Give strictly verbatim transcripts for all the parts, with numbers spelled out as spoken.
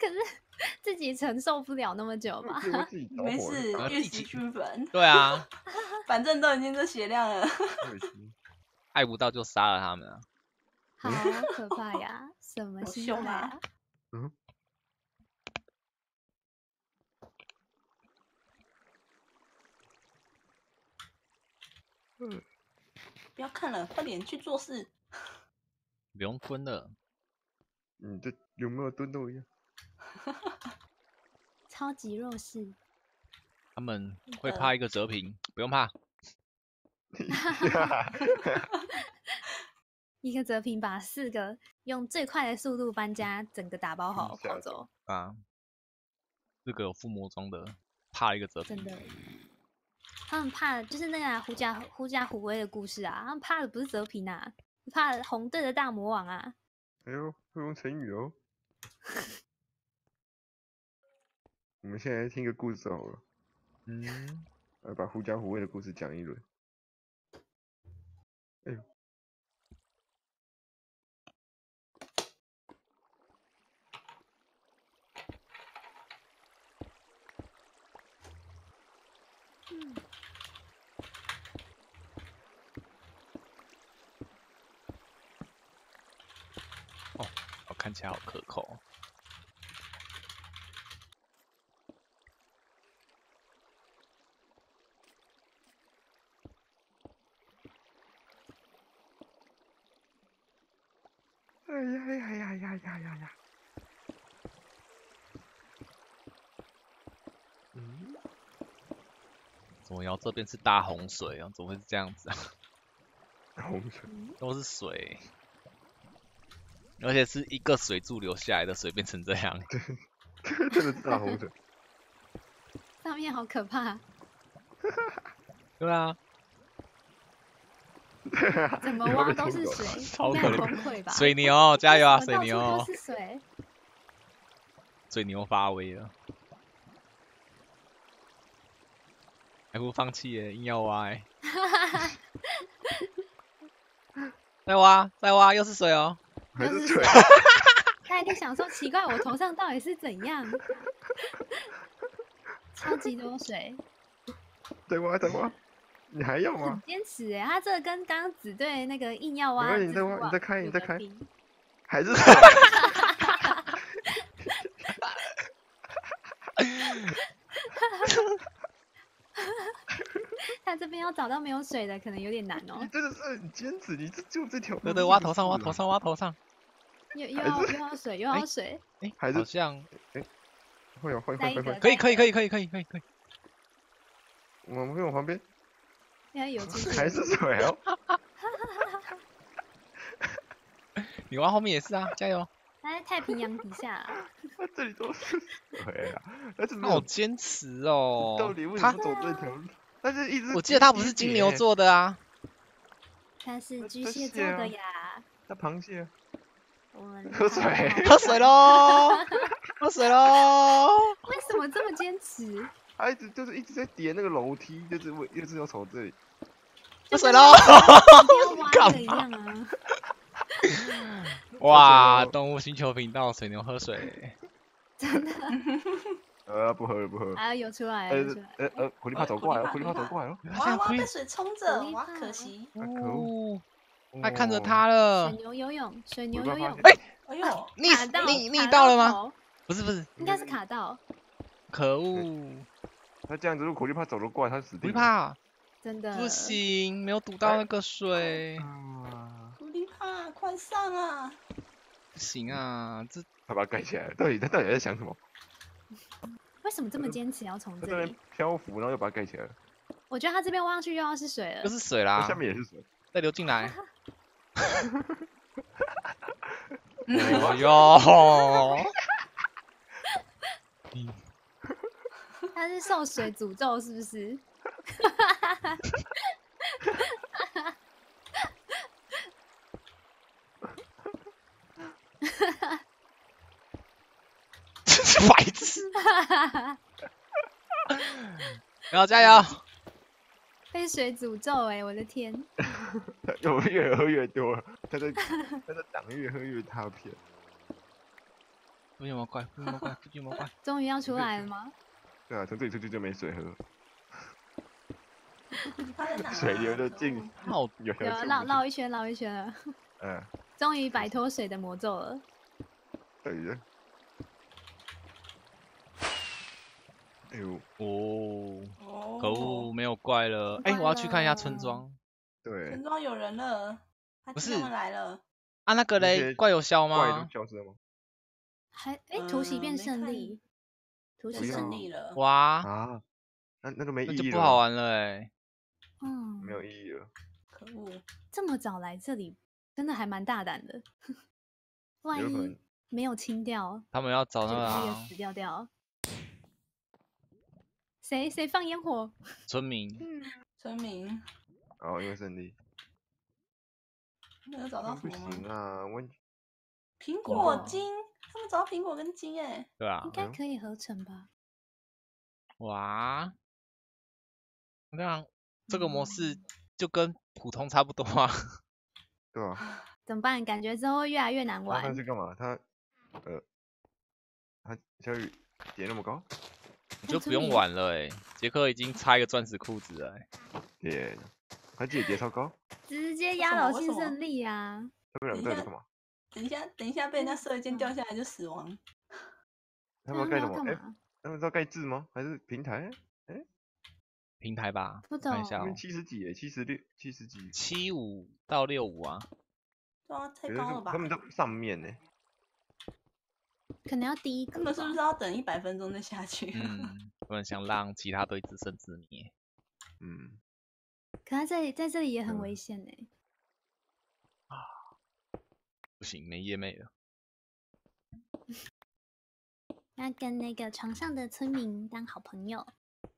可是自己承受不了那么久吧？ 没事，玉石俱焚。 对啊， 反正都已经这血量了。 爱不到就杀了他们啊！ 好可怕呀！什么心态啊？ 嗯。 嗯，不要看了，快点去做事。 不用蹲了。 你这有没有蹲都一样？ 超级弱势。 他们会怕一个折屏，不用怕。 一个折屏把四个用最快的速度搬家，整个打包好跑走。 啊，四个有附魔装的，怕一个折屏。 真的。他们怕的就是那个狐假狐假虎威的故事啊，他们怕的不是泽平啊，怕红队的大魔王啊。 哎呦，会用成语哦。我们现在听个故事好了。 嗯。 来把狐假虎威的故事讲一轮。哎呦。 嗯。 哦，我看起来好可口。 哎呀呀呀呀呀呀呀！ 嗯？怎么摇这边是大洪水啊？怎么会是这样子啊？ 洪水都是水。而且是一个水柱流下来的水变成这样， 真的是大洪水。 上面好可怕。 对啊。 怎么挖都是水， 超可崩溃吧？ 水牛，加油啊，水牛！ 到处都是水。 水牛发威了，还不放弃耶，硬要挖耶。再挖，再挖，又是水哦。 还是水。 他一定想说，奇怪，我头上到底是怎样？超级多水。 再挖，再挖，你还要吗？ 很坚持哎，他这个跟刚刚紫队那个硬要挖。 你再挖，你再开，你再开。还是水。 他这边要找到没有水的，可能有点难哦。 你真的是很坚持，你这就这条。 对对，挖头上，挖头上，挖头上。 又又要又要水，又要水。 哎，好像哎，会有会会会会。 可以可以可以可以可以可以可以。 我们往旁边。 现在有还是水哦。 你挖后面也是啊，加油！ 他在太平洋底下。 这里都是水啊，但是好坚持哦。 到底为什么走这条路？但是一直我记得他不是金牛座的啊。 他是巨蟹座的呀。 他螃蟹。 我们喝水， 喝水喽！喝水喽！ 为什么这么坚持？ 他一直就是一直在叠那个楼梯，就是为就是要从这里。 喝水喽！ 干嘛？ 哇，动物星球频道水牛喝水。 真的。 呃，不喝了，不喝了。 啊，有出来， 呃有出来。 呃呃，狐狸怕走过来了，狐狸怕走过来了。 哇哇，被水冲着，哇，可惜。 可恶！ 他看着他了。 水牛游泳，水牛游泳。 哎， 哎呦， 你你你到了吗？不是不是， 应该是卡到。 可恶！ 他这样子，如果狐狸怕走得过来，他死定了。 狐狸怕。 真的。 不行，没有堵到那个水。 狐狸怕，快上啊！ 不行啊，这他把它盖起来了。到底他到底在想什么？ 为什么这么坚持要从这里漂浮，然后又把它盖起来了？ 我觉得他这边挖上去又要是水了。 又是水啦。 下面也是水。 再流进来。哎呦！ 他是受水诅咒是不是？ 这是白痴！然后加油！ 被水诅咒哎、欸，我的天！ 我越喝越多了，他在他在挡越喝越大片。 附近有没有怪？附近有没有怪？附近有没有怪？ 终于要出来了吗？ 对啊，从这里出去就没水喝， 他在哪？ 水流就进， 好， 有有绕绕一圈，绕一圈了， 嗯， 终于摆脱水的魔咒了。 对的。哎呦， 哦， 哦， 可恶，没有怪了。哎、 怪我要去看一下了村庄。 对村，庄有人了，他不是他们来了。 啊，那个嘞， 那些怪有消怪都吗？ 消失了吗？ 还哎，突袭变嗯没看胜利，突袭变胜胜利， 利了。 哇， 啊，那那个没那就意义了， 不好玩了哎。 嗯， 没有意义了。 可恶， 这么早来这里，真的还蛮大胆的。万一有可能没有清掉， 他们要找就那个、啊、 直接死掉掉。谁谁放烟火？ 村民， 村民， 哦，因为胜利。 没有找到什不么吗？ 行啊，我苹果果金，他们找到苹果跟金哎。 对啊应，该可以合成吧？ 哇，那样这个模式嗯就跟普通差不多啊。 对吧？ 怎么办？感觉之后会越来越难他玩那。是干嘛？他呃，他小雨叠那么高， 你就不用玩了哎、杰克已经插一个钻石裤子了、欸。 叠，他自己叠超高， 直接压倒性胜利啊！ 他们两个到底在干嘛？ 等一下，等一下被人家射一箭掉下来就死亡。 他们要盖什么？哎， 干嘛？ 他们是要盖字吗？还是平台？ 平台吧， 不懂看一下哦、 他们七十几哎，七十六，七十几， 七五到六五啊， 对啊，太可是高了吧他？们在上面呢。 可能要第一个吧。 他们是不是要等一百分钟再下去？ 嗯，我很想让其他队自生自灭。 嗯， 可他在在这里也很嗯危险呢。 不行，没夜妹了。 要跟那个床上的村民当好朋友。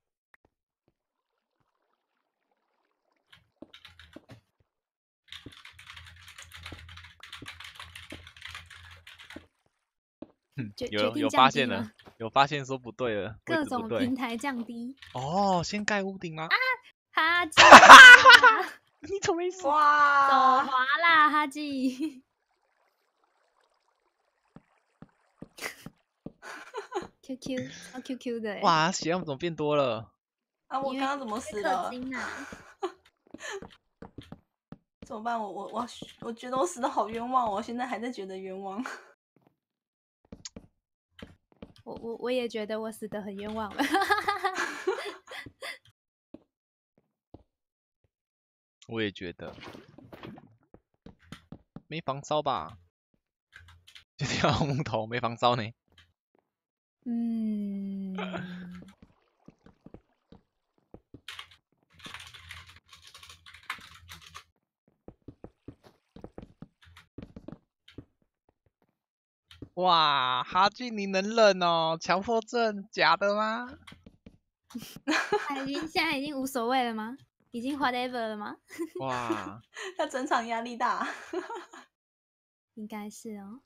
嗯决有决定降低有发现了吗， 有发现说不对了，位各置不对种平。台降低。 哦，先盖屋顶吗？ 哈基啊， 你怎么没死？ 走哇， 滑啦，哈基。Q Q 超 Q Q 的欸， 哇，血量怎么变多了？ 啊！我因为刚刚怎么死氪了？ 金啊！ 怎么办？我我我我觉得我死的好冤枉哦，我现在还在觉得冤枉。 我我我也觉得我死的很冤枉了。 我也觉得，没防烧吧？这条木头没防烧呢。 嗯， 哇，哈俊你能忍哦？强迫症假的吗？ 他已经现在已经无所谓了吗？已经 whatever 了吗？ 哇， 他整场压力大。 应该是哦。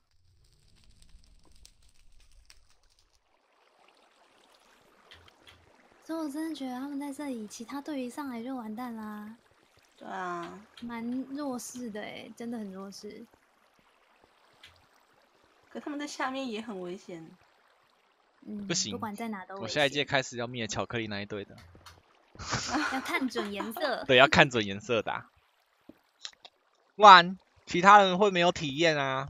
所以我真的觉得他们在这里，其他队一上来就完蛋啦， 对啊， 蛮弱势的哎，真的很弱势。 可他们在下面也很危险。 嗯， 不行不管在哪都危我下一届险开始要灭巧克力那一队的。 要看准颜色。 对，要看准颜色打，不然其他人会没有体验啊。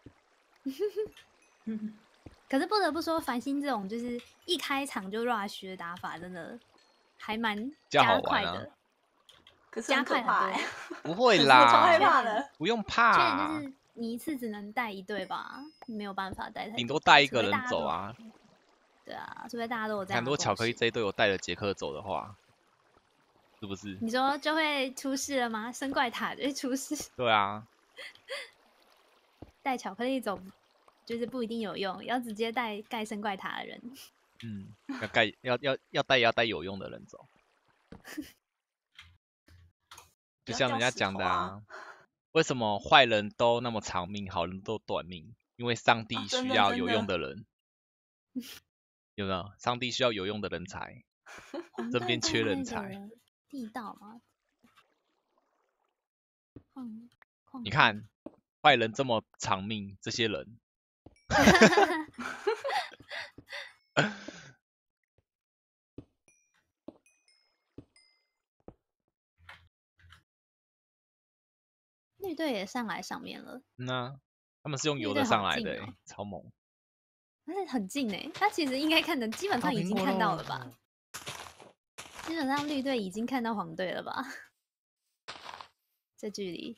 可是不得不说，繁星这种就是一开场就 rush 的打法，真的还蛮较好加玩啊快的。 可是很可加快很多怕哎、 不会可是我超害啦， 怕的。 不用缺点怕就，是你一次只能带一队吧，没有办法带太多队。 顶多带一个人除非大家都。 走啊。 对啊，除非大家都有这样很的共多巧克力识这一队有带着杰克走的话，是不是？ 你说就会出事了吗？升怪塔就会出事， 对啊， 带巧克力走就是不一定有用，要直接带盖升怪塔的人。 嗯，要带要要要带要带有用的人走，就像人家讲的啊，为什么坏人都那么长命，好人都短命？因为上帝啊真需要有的真的用的人，有没有？上帝需要有用的人才， 红这边队缺在那人才。 个地道吗？矿矿你看，坏人这么长命，这些人绿队也上来上面了， 嗯啊，他们是用绿队游的上好近来的、欸， 哦超猛。 但是很近哎，他其实应该看的，基本上已经看到了吧？基本上绿队已经看到黄队了吧？这距离。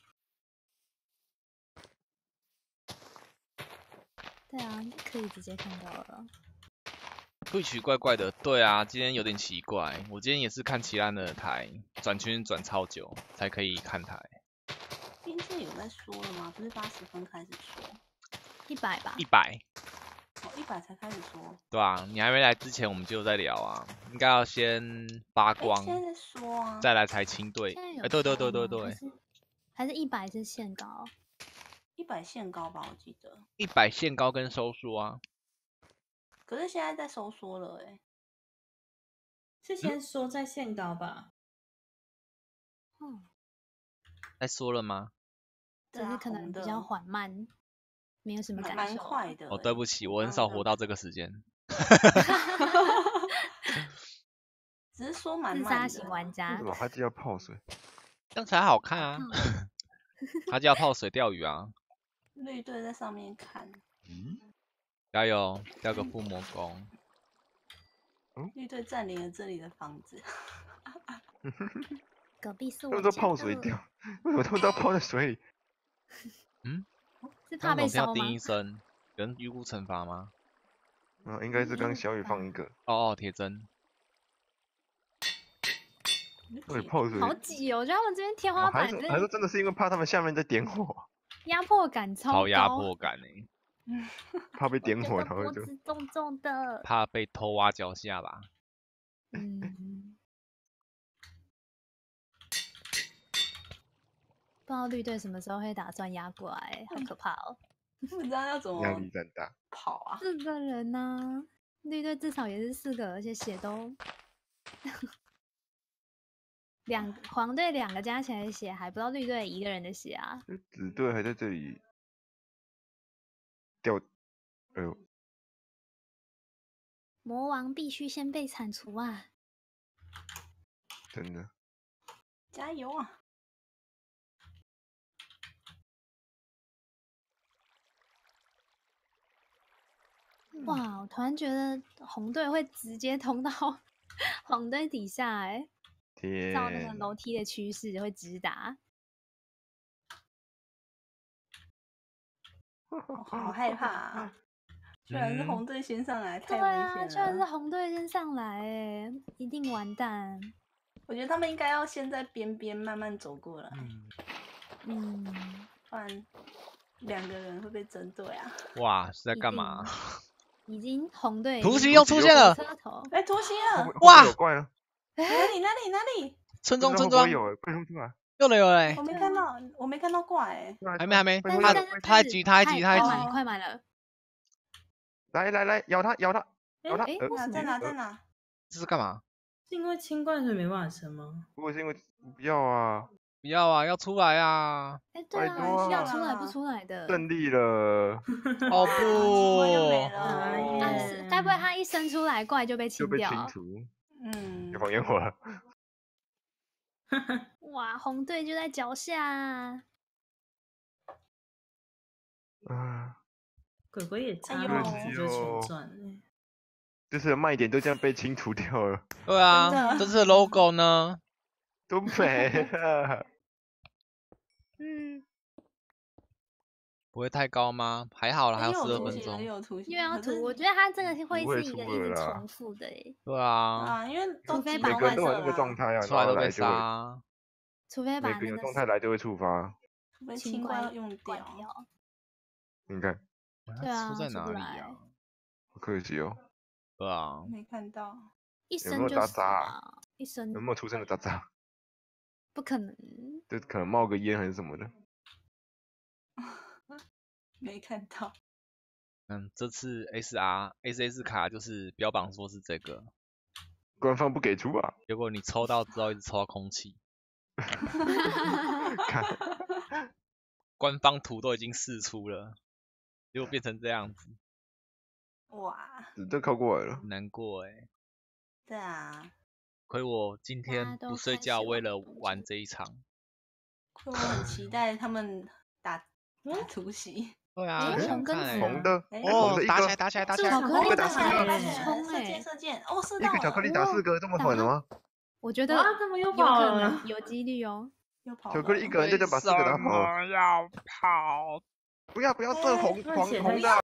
对啊，可以直接看到了。 会曲怪怪的，对啊，今天有点奇怪。我今天也是看其他的台，转圈转超久才可以看台。 边界有在说了吗？不是八十分开始说， 一百吧？ 一百， 哦，一百才开始说。 对啊，你还没来之前我们就在聊啊，应该要先扒哎， 光， 现在在说啊。 再来才清队。 现在有哎，对对说对对对， 吗还是还是一百是限高？ 一百限高吧，我记得。 一百限高跟收缩啊。 可是现在在收缩了，哎。 是先说在限高吧？ 嗯， 在说了吗？ 对啊， 只是可能红的比较缓慢，没有什么蛮蛮感受。 快的。 哦， 哎对不起， 我我很刚刚少活到这个时间。 只是说蛮自慢的。 杀型玩为家什，么他就要泡水？ 这样才好看啊！ 嗯他就要泡水钓鱼啊！ 绿队在上面看， 咦？ 加油，钓个附魔弓。 绿队占领了这里的房子。 隔壁是他们都我家的泡水钓，为什么他们都要泡在水里？ 嗯， 是怕被刚刚听到烧吗第一？声，有人预估惩罚吗？ 啊，应该是刚小雨放一个， 哦哦，铁针。 对，泡水。 好挤哦！我觉得他们这边天花哦还板真的是还是真的是因为怕他们下面在点火， 压迫感超高， 超压迫感哎、 怕被点火， 我觉得然后就脖子重重的。 怕被偷挖脚下吧？ 嗯，不知道绿队什么时候会打算压过来，好可怕哦！ 不知道要怎压么力山大。 跑啊。 四个人呢、绿队至少也是四个，而且血都两黄队两个加起来的血还不到绿队一个人的血啊！ 就紫队还在这里掉，哎呦， 魔王必须先被铲除啊！ 真的， 加油啊！ 哇，我突然觉得红队会直接通到黄队底下哎、 天照那个楼梯的趋势会直达。 我好害怕啊！居然是红队先上来，太危对啊， 险居然是了。 红队先上来哎，一定完蛋。 我觉得他们应该要先在边边慢慢走过来， 嗯， 嗯， 不然两个人会被针对啊。 哇，是在一干嘛？ 定已经红队突袭已经又出现了火车头， 哎，突袭了！ 后面哇后面有怪了， 哪里哪里哪里？ 村不知道会不庄村庄会有哎，快冲出来！ 又来有嘞我，没看到，我没看到怪哎。 快还没还没， 快冲出来但是但是他还急他还急他还急快满快满了。 来来来，咬他咬他咬他！ 哎呃为什么哪在哪呃在哪？ 这是干嘛？ 是因为清冠所以没办法升吗？ 不过是因为不要啊， 不要啊，要出来啊！ 哎，对拜啊， 托要啊出来不出来的。 胜利了， 哦啊机会就没不， 了。 哎啊， 呀是该不会他一生出来怪就被就被清掉？ 清除， 嗯就，放烟火了。 哇，红队就在脚下啊。 啊， 鬼鬼也差哎呦两次就全赚了。 这次的卖点都这样被清除掉了， 对啊， 真的这次的 logo 呢？ 都没了。嗯， 不会太高吗？还好啦，还有十二分又有突袭了，又钟。 有突袭， 因为要可是涂，我觉得他这个会不会是一个出一直了啦重复的诶， 对啊， 啊，因为都除非集把外中外设每个人都有那个啦状态啊， 出来都被然后来就会， 杀啊。 除非把每个人有那个状态来就会触发。 除非清清关关用关掉。 掉。 你看， 对啊出在哪里出不来呀？ 好可惜哦， 对啊， 没看到。 一有没有渣生就死渣啊了，一生有没有出生的渣渣？ 不可能。 就可能冒个烟还是什么的。 没看到。 嗯，这次 S R S S 卡就是标榜说是这个， 官方不给出啊！ 结果你抽到之后一直抽到空气， 看， 官方图都已经释出了， 结果变成这样子， 哇， 真的靠过来了。 难过哎。 对啊， 亏我今大家天都开始不睡觉，为了往东玩走这一场。 所以我很期待他们打嗯打突袭。 对啊， 诶很想红跟紫看欸红的， 哎哎红哦的，一个打起来，打起来，打起来！ 巧克力打四个打起来冲射箭欸射箭，哦，射一到了， 个巧克力打四个，这么打狠的吗？ 我觉得哇他们又有跑了可能有几率哦。 又跑巧克力一了个人就能把四个打跑了。 为什么要跑？ 不要不要哎射红黄那血太红的啊。